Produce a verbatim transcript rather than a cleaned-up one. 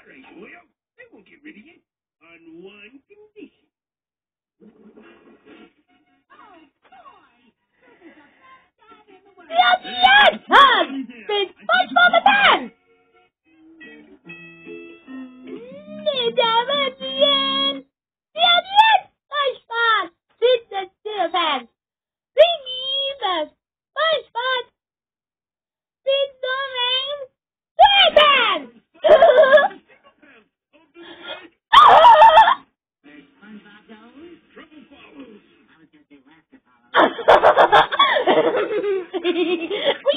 right, Will. They won't get rid of you. On one condition. Yes, yes! Hug! Big SpongeBob again! It's again! Yes, yes! SpongeBob! Sit the silverpants! Bring me the SpongeBob! Big the rain! Silverpants! Trouble follows. We